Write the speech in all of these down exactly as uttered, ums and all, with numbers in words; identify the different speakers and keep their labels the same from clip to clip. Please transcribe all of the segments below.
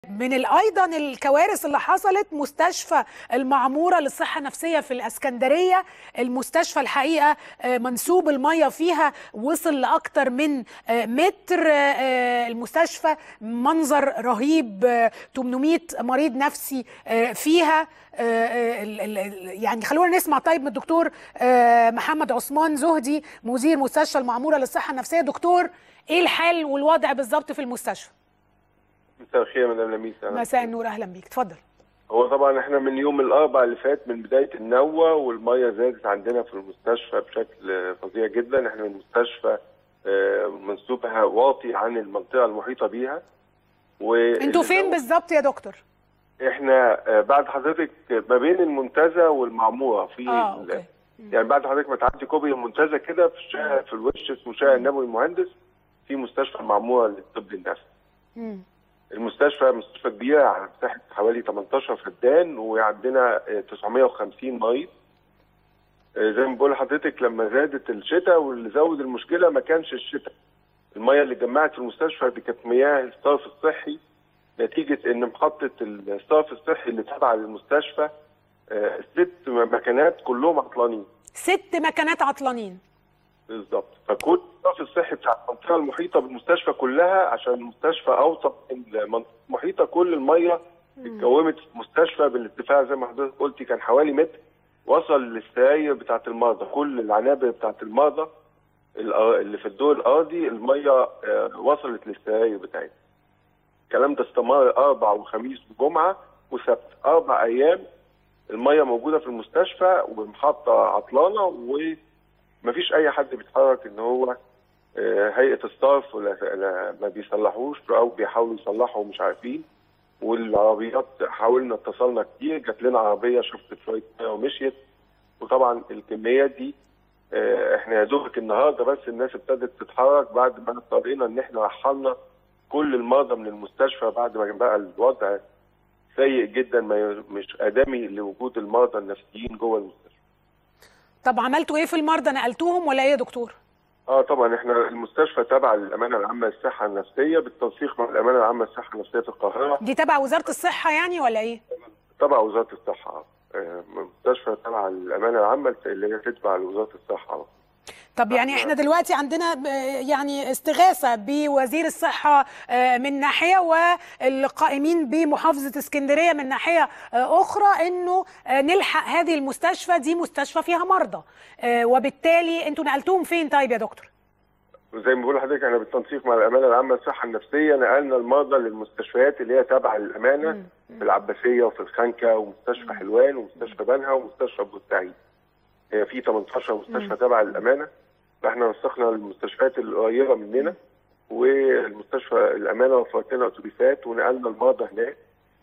Speaker 1: من ايضا الكوارث اللي حصلت مستشفى المعموره للصحه النفسيه في الاسكندريه. المستشفى الحقيقه منسوب الميه فيها وصل لاكثر من متر. المستشفى منظر رهيب، ثمانمائة مريض نفسي فيها. يعني خلونا نسمع طيب من الدكتور محمد عثمان زهدي مدير مستشفى المعموره للصحه النفسيه. دكتور، ايه الحال والوضع بالظبط في المستشفى؟
Speaker 2: مساء الخير يا مدام لميس.
Speaker 1: مساء النور، اهلا بيك، اتفضل.
Speaker 2: هو طبعا احنا من يوم الاربعاء اللي فات من بدايه النوه والميه زادت عندنا في المستشفى بشكل فظيع جدا. احنا المستشفى منسوبها واطي عن المنطقه المحيطه بيها.
Speaker 1: انتوا فين بالظبط يا دكتور؟
Speaker 2: احنا بعد حضرتك ما بين المنتزه والمعموره في
Speaker 1: اه اوكي.
Speaker 2: يعني بعد حضرتك ما تعدي كوبري المنتزه كده في الشارع في الوش اسمه شارع النبوي المهندس في مستشفى المعموره للطب النفسي.
Speaker 1: امم
Speaker 2: المستشفى مستشفى كبيره على مساحه حوالي ثمانية عشر فدان وعندنا تسعمائة وخمسين مريض. زي ما بقول لحضرتك لما زادت الشتاء واللي زود المشكله ما كانش الشتاء. الميه اللي اتجمعت في المستشفى دي كانت مياه الصرف الصحي نتيجه ان محطه الصرف الصحي اللي تابعه للمستشفى ست مكانات كلهم عطلانين.
Speaker 1: ست مكانات عطلانين
Speaker 2: بالظبط. فكل الصرف الصحي بتاع المنطقه المحيطه بالمستشفى كلها عشان المستشفى اوسط من المنطقه المحيطه كل الميه اتكومت في المستشفى بالارتفاع زي ما حضرتك قلتي كان حوالي متر، وصل للسراير بتاعه المرضى، كل العنابر بتاعه المرضى اللي في الدور الارضي الميه وصلت للسراير بتاعتها. الكلام ده استمر اربع وخميس وجمعه وسبت، اربع ايام الميه موجوده في المستشفى والمحطه عطلانه و مفيش اي حد بيتحرك ان هو هيئه الصرف ولا ما بيصلحوش او بيحاولوا يصلحوا ومش عارفين. والعربيات حاولنا اتصلنا كتير، جات لنا عربيه شفت شويه ميه ومشيت. وطبعا الكميات دي احنا يا دوبك النهارده بس الناس ابتدت تتحرك بعد ما اضطرينا ان احنا رحلنا كل المرضى من المستشفى بعد ما بقى الوضع سيء جدا ما مش ادمي لوجود المرضى النفسيين جوه المستشفى.
Speaker 1: طب عملتوا ايه في المرضى؟ نقلتوهم ولا ايه يا دكتور؟
Speaker 2: اه طبعا احنا المستشفى تابعه للامانه العامه للصحه النفسيه بالتنسيق مع الامانه العامه للصحه النفسيه في القاهره.
Speaker 1: دي تبع وزاره الصحه يعني ولا ايه؟
Speaker 2: تبع وزاره الصحه. اه المستشفى تابعه للامانه العامه اللي هي تتبع لوزاره الصحه.
Speaker 1: طب يعني احنا دلوقتي عندنا يعني استغاثه بوزير الصحه من ناحيه والقائمين بمحافظه اسكندريه من ناحيه اخرى انه نلحق هذه المستشفى، دي مستشفى فيها مرضى، وبالتالي انتوا نقلتوهم فين طيب يا دكتور؟
Speaker 2: زي ما بقول لحضرتك احنا بالتنسيق مع الامانه العامه للصحه النفسيه نقلنا المرضى للمستشفيات اللي هي تابعه للامانه مم. في العباسيه وفي الخنكه ومستشفى حلوان ومستشفى بنها ومستشفى بورسعيد. هي في ثمانية عشر مستشفى تابعه للامانه، فاحنا نسقنا المستشفيات القريبه مننا والمستشفى الامانه وفرت لنا اتوبيسات ونقلنا المرضى هناك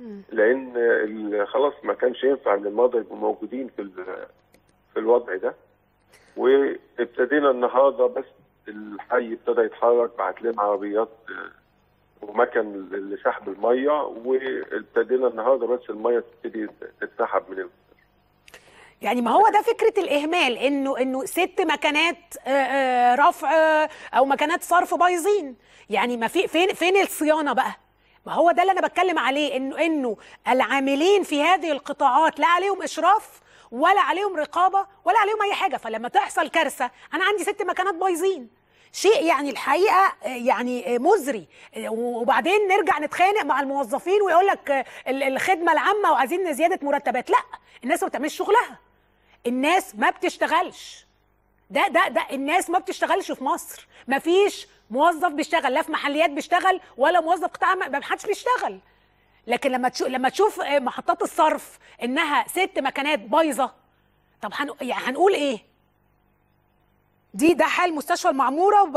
Speaker 2: لان خلاص ما كانش ينفع ان المرضى يبقوا موجودين في في الوضع ده. وابتدينا النهارده بس الحي ابتدى يتحرك، بعت لنا عربيات ومكن لسحب الميه وابتدينا النهارده بس الميه تبتدي تتسحب من المستشفى.
Speaker 1: يعني ما هو ده فكرة الإهمال، إنه إنه ست مكانات رفع أو مكانات صرف بايظين، يعني ما في فين فين الصيانة بقى؟ ما هو ده اللي أنا بتكلم عليه، إنه إنه العاملين في هذه القطاعات لا عليهم إشراف ولا عليهم رقابة ولا عليهم أي حاجة، فلما تحصل كارثة أنا عندي ست مكانات بايظين، شيء يعني الحقيقة يعني مزري. وبعدين نرجع نتخانق مع الموظفين ويقول لك الخدمة العامة وعايزين زيادة مرتبات، لا، الناس ما بتعملش شغلها. الناس ما بتشتغلش. ده ده ده الناس ما بتشتغلش في مصر، ما فيش موظف بيشتغل، لا في محليات بيشتغل ولا موظف قطاع ما حدش بيشتغل. لكن لما تشوف لما تشوف محطات الصرف انها ست مكانات بايظه، طب هن... يعني هنقول ايه؟ دي ده حال مستشفى المعموره.